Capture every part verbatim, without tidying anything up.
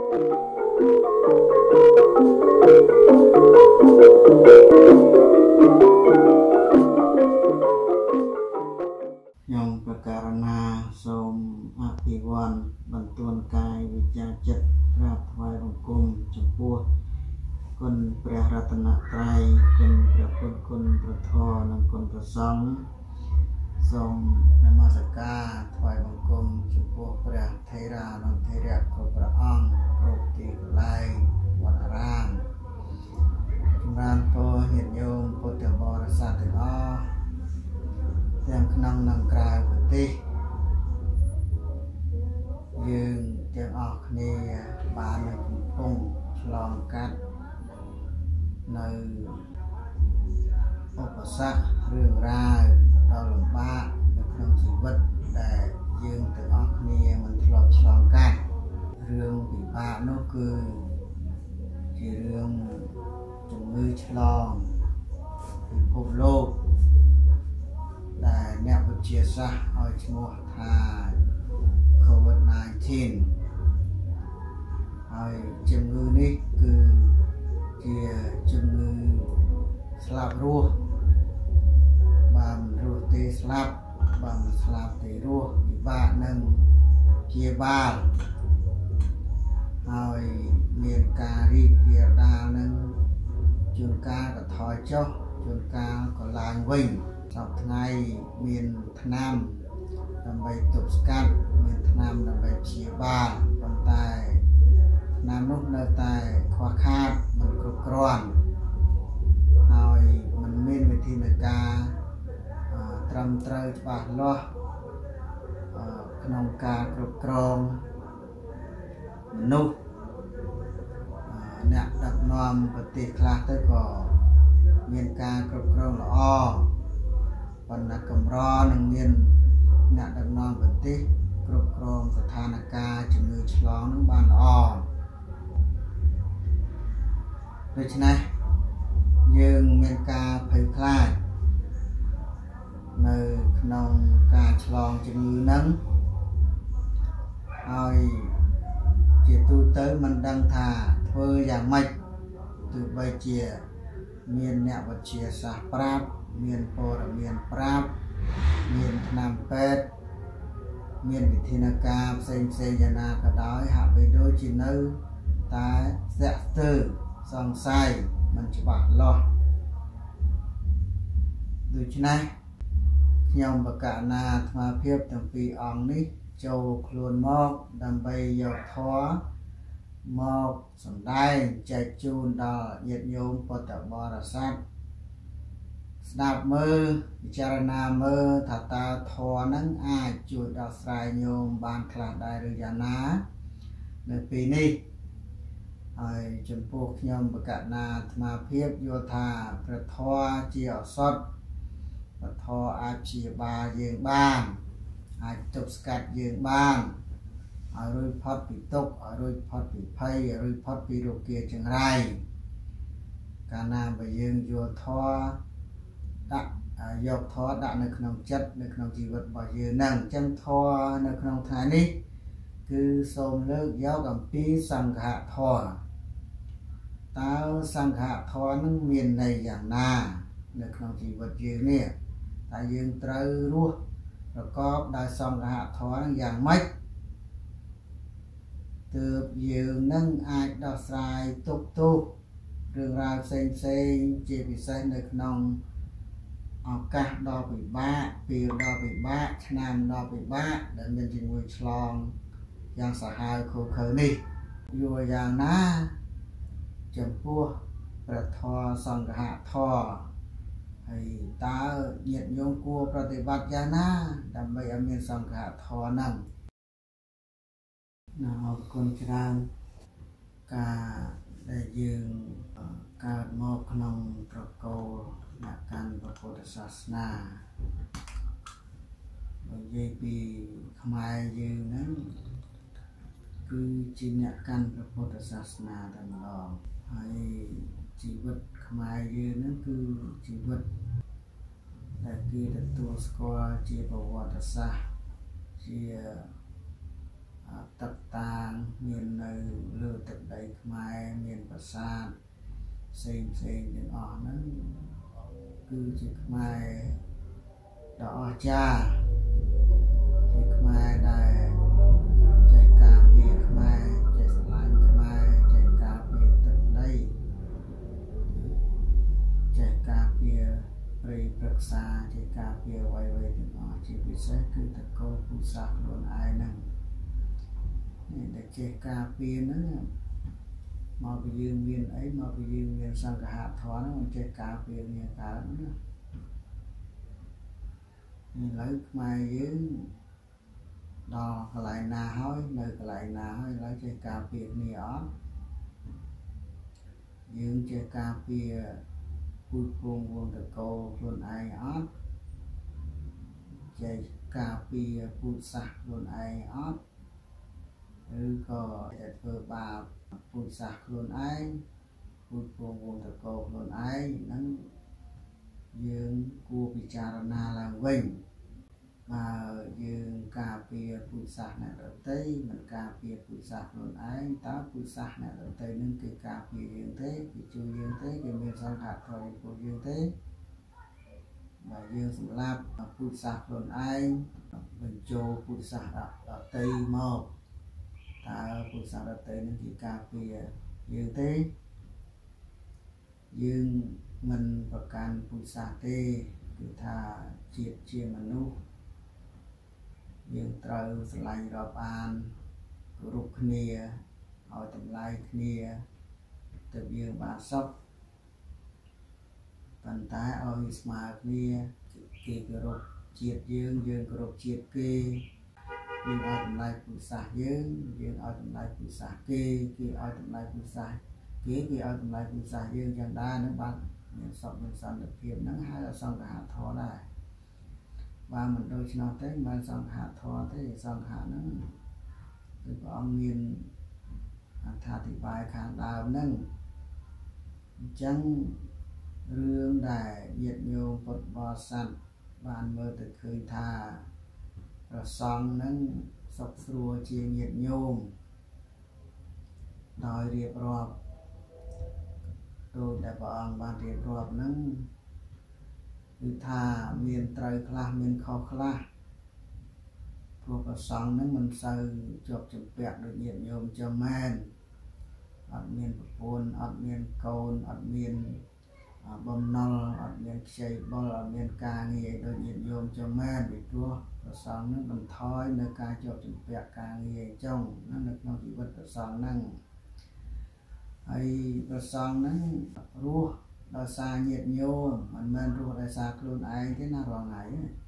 yang perkara som akiwan bantuan kai wijajet rat wai rungkum jempuh kun ព្រះរតនត្រ័យគុណព្រះពុទ្ធគុណព្រះធម៌និងគុណព្រះសង្ឃសូមនមស្ការថ្វាយបង្គំចំពោះព្រះថេរានិងថេរៈគ្រប់ព្រះអង្គគ្រប់ទីកន្លែងវត្តអារាមចម្រើនពរញាតិញោមពុទ្ធបរិស័ទទាំងអស់ទាំងក្នុងនិងក្រៅប្រទេសយើងទាំងអស់គ្នាបាននឹងកំពុងឆ្លងកាត់នៅឧបសគ្គរឿងរ៉ាវដ៏លំបាកនៅក្នុងជីវិតដែលយើងទាំងអស់គ្នាមិនធ្លាប់ឆ្លងកាត់រឿងពិបាកនោះគឺជារឿងជំងឺឆ្លងពិភពលោកដែលអ្នកវិទ្យាសាស្ត្រឲ្យឈ្មោះថា COVID 19 ហើយជំងឺនេះគឺជាជំងឺស្លាប់រស់បើមិនរស់ទេស្លាប់បើមិនស្លាប់ទេរស់ពិបាកនឹងព្យាបាលហើយមានការរីករាលដាលនឹងជួនកាលក៏ថយចុះជួនកាលក៏ឡើងវិញសពថ្ងៃមានថ្នាំដើម្បីទប់ស្កាត់មានថ្នាំដើម្បីព្យាបាលប៉ុន្តែថ្នាំនោះនៅតែខ្វះខាតមិនគ្រប់គ្រាន់ហើយមិនមានវិធានការត្រឹមត្រូវច្បាស់លាស់ក្នុងការគ្រប់គ្រងមនុស្សអ្នកដឹកនាំប្រទេសខ្លះទៅក៏មានការគ្រប់គ្រងល្អប៉ុន្តែកម្រនឹងមានអ្នកដឹកនាំប្រទេសគ្រប់គ្រងស្ថានភាពជំងឺឆ្លងនឹងបានល្អដូច្នេះយើងមានការភ័យខ្លាចនៅក្នុងការឆ្លងជំងឺហ្នឹងហើយជាទូទៅមិនដឹងថាធ្វើយ៉ាងម៉េចទោះបីជាមានអ្នកវិទ្យាសាស្ត្រប្រាប់មានព័ត៌មានប្រាប់មានថ្នាំពេទ្យមានវិធានការផ្សេងផ្សេងយ៉ាងណាក៏ដោយហាក់បីដូចជានៅតែស្ទាក់ស្ទើរសង្ស័យមិនច្បាស់លាស់ដូច្នេះខ្ញុំបកណាអាត្មាភាពទាំងពីរអង្គនេះចូលខ្លួនមកដើម្បីយកធម៌មកសម្ដែងចែកជូនដល់ញាតិញោមពុទ្ធបរិស័ទស្ដាប់មើលពិចារណាមើលថាតើធម៌ហ្នឹងអាចជួយដល់ស្រ័យញោមបានខ្លះដែរឬយ៉ាងណានៅពេលនេះហើយចំពោះខ្ញុំបកណាអាត្មាភាពយល់ថាព្រះធម៌ជាឱសថព្រះធម៌អាចព្យាបាលយើងបានអាចទប់ស្កាត់យើងបានឲ្យរួចផុតពីទុក្ខឲ្យរួចផុតពីភ័យឲ្យរួចផុតពីរោគាចង្រៃកាលណាបើយើងយល់ធម៌ដាក់យកធម៌ដាក់នៅក្នុងចិត្តនៅក្នុងជីវិតរបស់យើងហ្នឹងអញ្ចឹងធម៌នៅក្នុងថ្ងៃនេះគឺសូមលើកយកអំពីសង្ឃធម៌តើសង្ឃធម៌នឹងមានន័យយ៉ាងណានៅក្នុងជីវិតយើងនេះតើយើងត្រូវរស់ប្រកបដោយសង្ឃធម៌នឹងយ៉ាងម៉េចទើបយើងនឹងអាចដោះស្រាយទុក្ខទោសរឿងរ៉ាវផ្សេងផ្សេងជាពិសេសនៅក្នុងឱកាសដ៏ពិបាកពេលដ៏ពិបាកឆ្នាំដ៏ពិបាកដែលមានជំងឺឆ្លងយ៉ាងសាហាវឃោរឃៅនេះយល់យ៉ាងណាចំពោះព្រះធម៌សង្ឃធម៌ហើយតើញាតិញោមគួរប្រតិបត្តិយ៉ាងណាដើម្បីឲ្យមានសង្ឃធម៌ហ្នឹងណាអរគុណច្រើនការដែលយើងកើតមកក្នុងប្រកោលអ្នកកាន់ព្រះពុទ្ធសាសនាបើនិយាយពីខ្មែរយើងហ្នឹងគឺជាអ្នកកាន់ព្រះពុទ្ធសាសនាតែម្ដងហើយជីវិតខ្មែរយើងហ្នឹងគឺជីវិតដែលគេទទួលស្គាល់ជាប្រវត្តិសាស្ត្រជាទឹកតាងមាននៅលើខ្មែរមានប្រាសាទផ្សេងផ្សេងទាំងអស់ហ្នឹងគឺជាខ្មែរដ៏អស្ចារ្យជាខ្មែរដែលចេះការពារខ្មែរចេះស្រឡាញ់ខ្មែរចេះការពារទឹកដីចេះការពារព្រៃព្រឹក្សាចេះការពារអ្វីៗទាំងអស់ជាពិសេសគឺតកូលពូជសាសន៍ខ្លួនឯងហ្នឹងនេះដែលចេះការពារហ្នឹងមកពីយើងមានអីមកពីយើងមានសង្ឃហធម៌ហ្នឹងមិនចេះការពារគ្នាកើតណាឥឡូវខ្មែរយើងដល់កន្លែងណាហើយនៅកន្លែងណាហើយឥឡូវចេះការពារគ្នាអត់យើងចេះការពារពូជពងវងតកូលខ្លួនឯងអត់ចេះការពារពូជសាសន៍ខ្លួនឯងអត់ឬក៏តែធ្វើបាបពូជសាសន៍ខ្លួនឯងពូជពងវងតកូលខ្លួនឯងហ្នឹងយើងគួរពិចារណាឡើងវិញបើយើងការពារពូជសាសន៍អ្នកដទៃមិនការពារពូជសាសន៍ខ្លួនឯងតើពូជសាសន៍អ្នកដទៃនឹងគេការពារយើងទេគេជួយយើងទេគេមានសង្ឃធម៌ចំពោះយើងទេបើយើងសម្លាប់ពូជសាសន៍ខ្លួនឯងបញ្ចូលពូជសាសន៍ដទៃមកតើពូជសាសន៍ដទៃនឹងគេការពារយើងទេយើងមិនប្រកាន់ពូជសាសន៍ទេគឺថាជាតិជាមនុស្សយើងត្រូវស្រឡាញ់រាប់អានគោរពគ្នាឲ្យតម្លៃគ្នាទើបយើងបានសុខប៉ុន្តែឲ្យស្មើគ្នាគេគោរពជាតិយើងយើងគោរពជាតិគេយើងឲ្យតម្លៃពូជសាសន៍យើងយើងឲ្យតម្លៃពូជសាសន៍គេគេឲ្យតម្លៃពូជសាសន៍គេគេឲ្យតម្លៃពូជសាសន៍យើងយ៉ាងដែរនឹងបានមានសុខមានសន្តិភាពហ្នឹងហើយអសង្ឃហធម៌ដែរបើមិនដូច្នោះទេមិនសង្ឃហធម៌ទេសង្ឃៈហ្នឹងគឺព្រះអង្គមានអត្ថាធិប្បាយខាងដើមហ្នឹងអញ្ចឹងរឿងដែលញាតិញោមពុទ្ធបរិស័ទបានមើលទៅឃើញថាព្រះសង្ឃហ្នឹងសុខស្រួលជាញាតិញោមដោយរៀបរាប់ដូចដែលព្រះអង្គបានរៀបរាប់ហ្នឹងគឺថាមានត្រូវខ្លះមានខុសខ្លះព្រោះព្រះសង្ឃហ្នឹងមិនសូវជាប់ជំពាក់ដូចញាតិញោមចឹងមែនអត់មានប្រពន្ធអត់មានកូនអត់មានបំណុលអត់មានខ្ចីបុលអត់មានការងារដូចញាតិញោមចឹងមែនពីព្រោះព្រះសង្ឃហ្នឹងបន្ថយនៅការជាប់ជំពាក់ការងារអញ្ចឹងនៅក្នុងជីវិតព្រះសង្ឃហ្នឹងហើយព្រះសង្ឃហ្នឹងរស់ដោយសារញាតិញោមមិនមែនរស់ដោយសារខ្លួនឯងទេណារងថ្ងៃ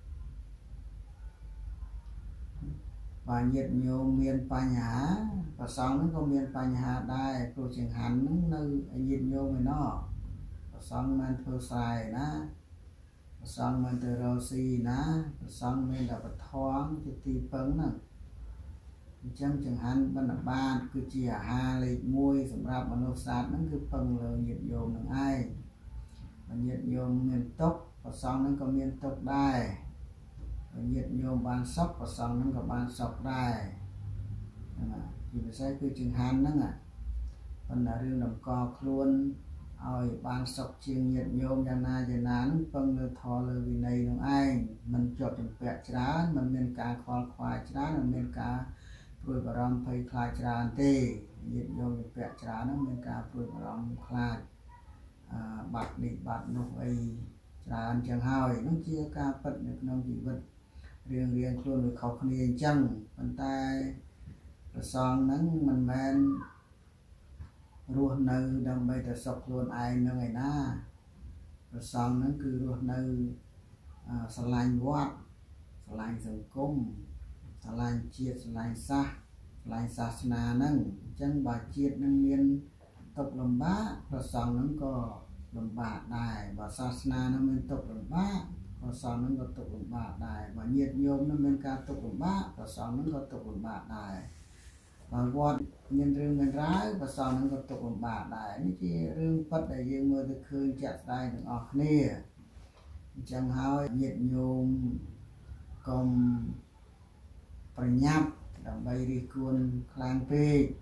បើញាតិញោមមានបញ្ហាព្រះសង្ឃហ្នឹងក៏មានបញ្ហាដែរព្រោះចង្ហាន់ហ្នឹងនៅញាតិញោមឯណោះព្រះសង្ឃមិនធ្វើស្រែណាព្រះសង្ឃមិនទៅរកស៊ីណាព្រះសង្ឃមានតែបឋមជាទីពឹងហ្នឹងអញ្ចឹងចង្ហាន់បណ្ឌបាតគឺជាអាហារលេខមួយសម្រាប់មនុស្សសាស្ត្រហ្នឹងគឺពឹងលើញាតិញោមនឹងឯងបើញាតិញោមមានទុក្ខព្រះសង្ឃហ្នឹងក៏មានទុក្ខដែរបើញាតិញោមបានសុខព្រះសង្ឃហ្នឹងក៏បានសុខដែរហ្នឹងជាពិសេសគឺចង្ហាន់ហ្នឹងប៉ុន្តែរឿងតម្កល់ខ្លួនឲ្យបានសុខជាងញាតិញោមយ៉ាងណាយ៉ាងណាហ្នឹងពឹងលើធម៌លើវិន័យនឹងឯងមិនជាប់ជំពាក់ច្រើនមិនមានការខ្វល់ខ្វាយច្រើនមិនមានការព្រួយបារម្ភភ័យខ្លាចច្រើនទេញាតិញោមជំពាក់ច្រើនហ្នឹងមានការព្រួយបារម្ភខ្លាចអឺបាត់នេះបាត់នោះអីច្រើនចឹងហើយនោះជាការពិតនៅក្នុងជីវិតរៀងរៀងខ្លួនវាខុសគ្នាអញ្ចឹងប៉ុន្តែប្រសងហ្នឹងមិនមែនរស់នៅដើម្បីតែសុខខ្លួនឯងនឹងឯណាប្រសងហ្នឹងគឺរស់នៅស្រឡាញ់វត្តស្រឡាញ់សង្គមស្រឡាញ់ជាតិស្រឡាញ់សាសស្រឡាញ់សាសនាហ្នឹងអញ្ចឹងបើជាតិនឹងមានទុក្ខលំបាកប្រសងហ្នឹងក៏លំបាកដែរបើសាសនានឹងមានទុក្ខលំបាកប្រសងហ្នឹងក៏ទុក្ខលំបាកដែរបើញាតិញោមនឹងមានការទុក្ខលំបាកប្រសងហ្នឹងក៏ទុក្ខលំបាកដែរបើវត្តមានរឿងមានរ៉ាវប្រសងហ្នឹងក៏ទុក្ខលំបាកដែរនេះជារឿងពិតដែលយើងមើលទៅឃើញជាក់ស្ដែងទាំងអស់គ្នាអញ្ចឹងហើយញាតិញោមកុំប្រញាប់ដើម្បីរិះគន់ខ្លាំងពេក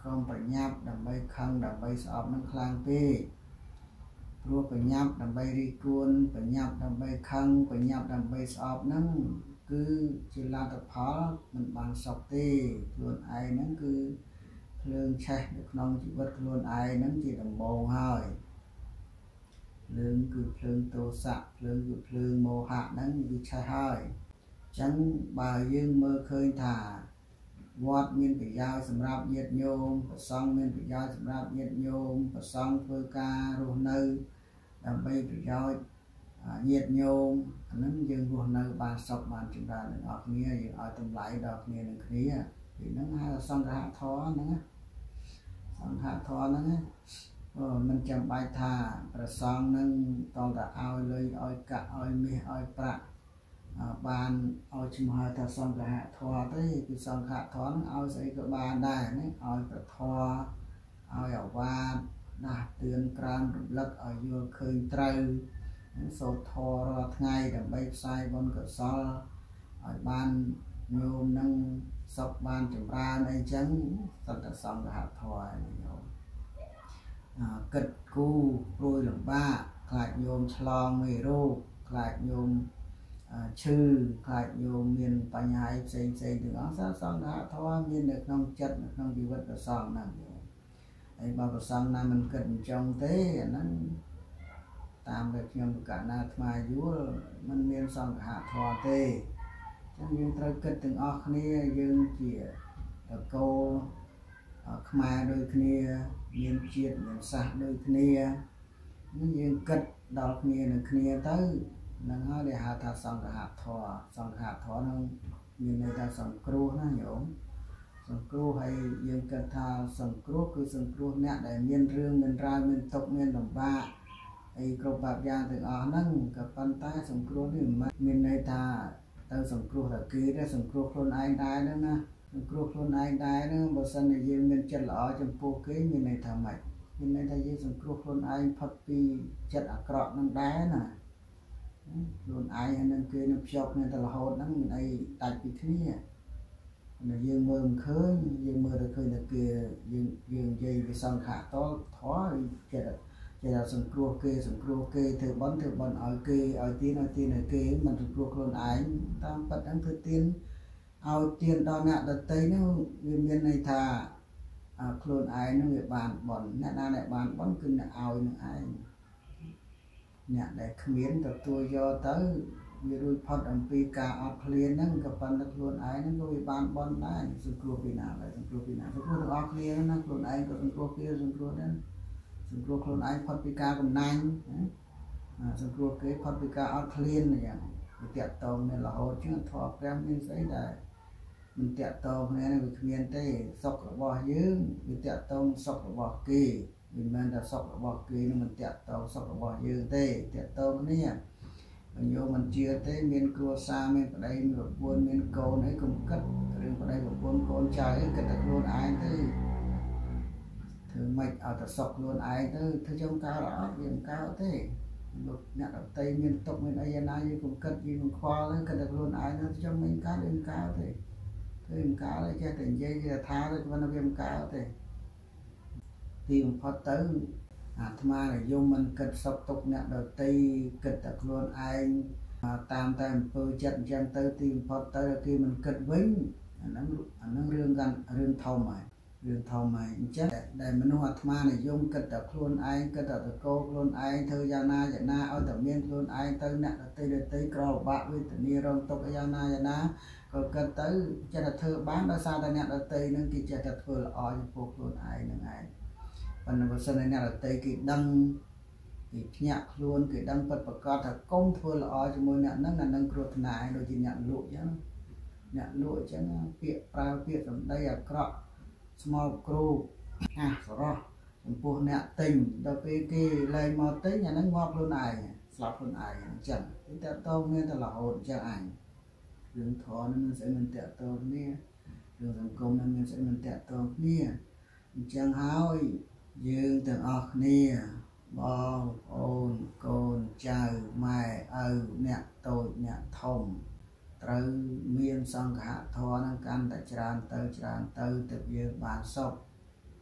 កុំប្រញាប់ដើម្បីខឹងដើម្បីស្អប់នឹងខ្លាំងពេកព្រោះប្រញាប់ដើម្បីរីកួនប្រញាប់ដើម្បីខឹងប្រញាប់ដើម្បីស្អប់នឹងគឺជាលទ្ធផលមិនបានសុខទេខ្លួនឯងហ្នឹងគឺភ្លើងឆេះនៅក្នុងជីវិតខ្លួនឯងហ្នឹងជាដំបូងហើយភ្លើងគឺភ្លើងទោសៈភ្លើងគឺភ្លើងមោហៈហ្នឹងវាឆេះហើយអញ្ចឹងបើយើងមើលឃើញថាវត្តមានប្រយោជន៍សម្រាប់ញាតិញោមប្រសង់មានប្រយោជន៍សម្រាប់ញាតិញោមប្រសង់ធ្វើការរស់នៅដើម្បីប្រយោជន៍ញាតិញោមអាហ្នឹងយើងរស់នៅបានសុខបានចម្រើនទាំងអស់គ្នាយើងឲ្យតម្លៃដល់គ្នានឹងគ្នាពីហ្នឹងហៅសង្ឃៈធម៌ហ្នឹងសង្ឃៈធម៌ហ្នឹងអូមិនចាំបាច់ថាប្រសង់នឹងតោះតែឲ្យលុយឲ្យកាក់ឲ្យមាសឲ្យប្រាក់បានឲ្យឈ្មោះថាសង្ឃៈធម៌ទេគឺសង្ឃៈធម៌ហ្នឹងឲ្យស្អីក៏បានដែរណាឲ្យប្រធម៌ឲ្យអាវាតណាស់ទឿនក្រើនរំលឹកឲ្យយល់ឃើញត្រូវសូត្រធម៌រាល់ថ្ងៃដើម្បីផ្សាយបុណ្យកុសលឲ្យបានញោមនឹងសុខបានចម្រើនអីចឹងសត្វសង្ឃៈធម៌នេះញោមគិតគូរព្រួយលំបាកខ្លាចញោមឆ្លងមេរោគខ្លាចញោមឈឺខ្លាចញោមមានបញ្ហាផ្សេងផ្សេងទាំងអស់សត្វសង្ឃៈធម៌មាននៅក្នុងចិត្តនៅក្នុងជីវិតប្រសងហ្នឹងហើយបើប្រសងណាមិនគិតអញ្ចឹងទេអាហ្នឹងតាមដែលខ្ញុំកណ្ណាអាត្មាយល់มันមានសង្ឃៈធម៌ទេអញ្ចឹងយើងត្រូវគិតទាំងអស់គ្នាយើងជាតកូលខ្មែរដូចគ្នាមានជាតិមានសាសន៍ដូចគ្នាយើងគិតដល់គ្នានឹងគ្នាទៅនឹងហើយដែលហៅថាសង្ឃៈធម៌សង្ឃៈធម៌នឹងមានន័យថាសង្គ្រោះណាញោមសង្គ្រោះហើយយើងគិតថាសង្គ្រោះគឺសង្គ្រោះអ្នកដែលមានរឿងមានរ៉ាវមានទុក្ខមានលំបាកអីគ្រប់បែបយ៉ាងទាំងអស់ហ្នឹងក៏ប៉ុន្តែសង្គ្រោះនេះមិនមានន័យថាទៅសង្គ្រោះតែគេទេសង្គ្រោះខ្លួនឯងដែរហ្នឹងណាសង្គ្រោះខ្លួនឯងដែរហ្នឹងបើសិនជាយើងមានចិត្តល្អចំពោះគេមានន័យថាម៉េចមានន័យថាយើងសង្គ្រោះខ្លួនឯងផុតពីចិត្តអាក្រក់ហ្នឹងដែរណាខ្លួនឯងហើយនឹងគេនឹងភ្ជាប់គ្នាទៅរហូតហ្នឹងមានអីដាច់ពីគ្នាតែយើងមើលមិនឃើញយើងមើលទៅឃើញតែគេយើងយើងនិយាយពីសង្ឃៈតធម៌ចិត្តចេះតែសង្គ្រោះគេសង្គ្រោះគេធ្វើបន់ធ្វើបន់ឲ្យគេឲ្យទានឲ្យទានឲ្យគេមិនសង្គ្រោះខ្លួនឯងតាមពិតហ្នឹងធ្វើទានឲ្យទានដល់អ្នកដទៃហ្នឹងវាមានន័យថាខ្លួនឯងហ្នឹងវាបានបន់អ្នកណាដែលបានបន់គឺអ្នកឲ្យនឹងឯងអ្នកដែលគ្មានទទួលយកទៅវារួចផុតអំពីការអត់ឃ្លានហ្នឹងក៏ប៉ុន្តែខ្លួនឯងហ្នឹងក៏វាបានបន់ដែរសង្គ្រោះពីណាដែរសង្គ្រោះពីណាសង្គ្រោះទាំងអស់គ្នាណាខ្លួនឯងក៏សង្គ្រោះគេសង្គ្រោះដែរសង្គ្រោះខ្លួនឯងផុតពីការកំណាញ់សង្គ្រោះគេផុតពីការអត់ឃ្លានយ៉ាងវាតាក់តងនៅរហូតជាងធម៌ព្រះមានស្អីដែរមិនតាក់តងគ្នានឹងវាគ្មានទេសុខរបស់យើងវាតាក់តងសុខរបស់គេមិនមែនតែសុខរបស់គេនឹងមិនតាក់តងសុខរបស់យើងទេតាក់តងគ្នាបញ្ញោមិនជឿទេមានគ្រួសារមានប្តីមានប្រពន្ធមានកូនអីកុំគិតរឿងប្តីប្រពន្ធកូនចៅអីគិតតែខ្លួនឯងទេធ្វើម៉េចឲ្យតែសុខខ្លួនឯងទៅធ្វើចង់កើតអត់វាមិនកើតទេលោកអ្នកដតីមានទុកមានអីយ៉ាងណាយើងកុំគិតយើងមិនខ្វល់ទេគិតតែខ្លួនឯងទៅចង់មិនកើតវាមិនកើតទេធ្វើមិនកើតទេចេះតែនិយាយគេថាទៅប៉ុន្តែវាមិនកើតទេទីបំផុតទៅអាត្មានិយមមិនគិតសុខទុក្ខអ្នកដតីគិតតែខ្លួនឯងតាមតែអំពើចិត្តអញ្ចឹងទៅទីបំផុតទៅគេមិនគិតវិញអាហ្នឹងអាហ្នឹងរឿងកាន់រឿងធំហើយរឿងធំហើយអញ្ចឹងដែលមនុស្សអាត្មានិយមគិតតែខ្លួនឯងគិតតែតកោខ្លួនឯងធ្វើយ៉ាងណាយ៉ាងណាឲ្យតែមានខ្លួនឯងទៅអ្នកដតីដតីក្រលបាក់វេទនារងទុក្ខយ៉ាងណាយ៉ាងណាក៏គិតទៅចេះតែធ្វើបានដោយសារតែអ្នកដតីនឹងគេចេះតែធ្វើល្អចំពោះខ្លួនឯងនឹងឯងប៉ុន្តែបើសិនជាអ្នកដតីគេដឹងគេភ្ញាក់ខ្លួនគេដឹងពិតប្រកបថាកុំធ្វើល្អជាមួយអ្នកហ្នឹងអានឹងគ្រោះថ្នាក់ដូចជាអ្នកលក់អញ្ចឹងអ្នកលក់អញ្ចឹងពាក្យប្រើពាក្យសម្ដីអាក្រក់ស្មោកគ្រូអាស្រោះចំពោះអ្នកទិញដល់ពេលគេលែងមកទិញអាហ្នឹងងាប់ខ្លួនឯងស្លាប់ខ្លួនឯងអញ្ចឹងគេតើតោមានតែរហូតអញ្ចឹងអញរឿងធម៌នឹងមានស្អីមិនតើតោគ្នារឿងសង្គមនឹងមានស្អីមិនតើតោគ្នាអញ្ចឹងហើយយើងទាំងអស់គ្នាបងប្អូនកូនចៅម៉ែឪអ្នកតូចអ្នកធំត្រូវមានសង្ឃៈធម៌នឹងកាន់តែច្រើនទៅច្រើនទៅទើបយើងបានសុខ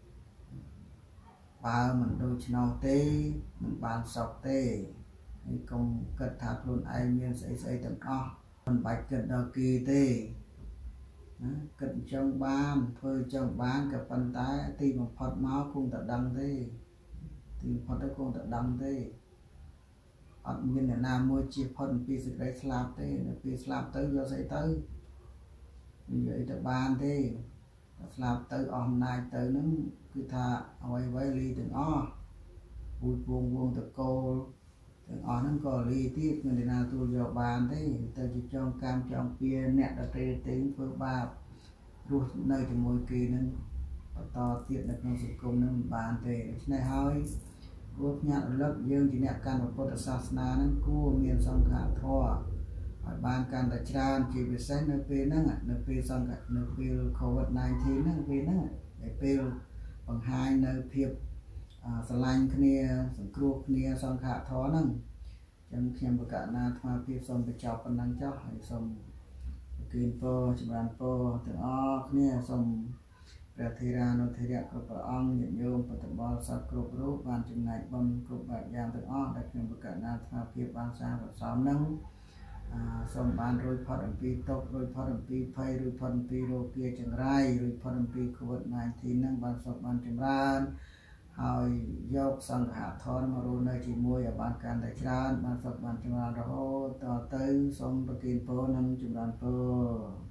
បើមិនដូច្នោះទេមិនបានសុខទេហើយកុំគិតថាខ្លួនឯងមានស្អីស្អីទាំងអស់មិនបាច់គិតដល់គេទេណាគិតចង់បានធ្វើចង់បានក៏ប៉ុន្តែទីបំផុតមកគង់តែដឹងទេទីបំផុតទៅគង់តែដឹងទេអត់មានអ្នកណាមួយជៀសផុតពីសេចក្តីស្លាប់ទេនៅពេលស្លាប់ទៅយកស្អីទៅនិយាយទៅបានទេស្លាប់ទៅអស់អំណាចទៅនឹងគឺថាអ្វីអ្វីលីទាំងអស់ពូជពងវងតកូលទាំងអស់ហ្នឹងក៏លីទៀតមិនដែលណាទូលយកបានទេទៅជាចងកម្មចងពៀអ្នកដតេទេធ្វើបាបរស់នៅជាមួយគេនឹងបន្តទៀតនៅក្នុងសង្គមនឹងមិនបានទេដូច្នេះហើយគួរញាក់រលឹកយើងជាអ្នកកាន់ពុទ្ធសាសនានឹងគួរមានសង្ឃធម៌ឲ្យបានកាន់តែច្រើនជាពិសេសនៅពេលហ្នឹងនៅពេលសង្ឃនៅពេល COVID 19 ហ្នឹងពេលហ្នឹងនៅពេលបង្ហាញនៅភាពស្រឡាញ់គ្នាសង្គ្រោះគ្នាសង្ឃធម៌ហ្នឹងចឹងខ្ញុំបកណាអាត្មាភាពសូមបញ្ចប់ប៉ុណ្ណឹងចុះហើយសូមប្រគិនពរចម្រើនពរទាំងអស់គ្នាសូមព្រះធេរានុធេរៈគ្រប់ព្រះអង្គញាតិញោមពុទ្ធបរិស័ទគ្រប់រូបបានចំណែកបុណ្យគ្រប់បែបយ៉ាងទាំងអស់ដែលខ្ញុំបកណាអាត្មាភាពបានសាងសន្សំហ្នឹងសូមបានរួចផុតអំពីទុក្ខរួចផុតអំពីភ័យរួចផុតអំពីរោគាចង្រៃរួចផុតអំពី COVID 19 ហ្នឹងបានសុខបានចម្រើនហើយយកសង្ឃធម៌មករស់នៅជាមួយឲ្យបានកាន់តែច្រើនបានសុខបានចម្រើនរហូតតទៅសូមប្រទានពរនិងចម្រើនពរ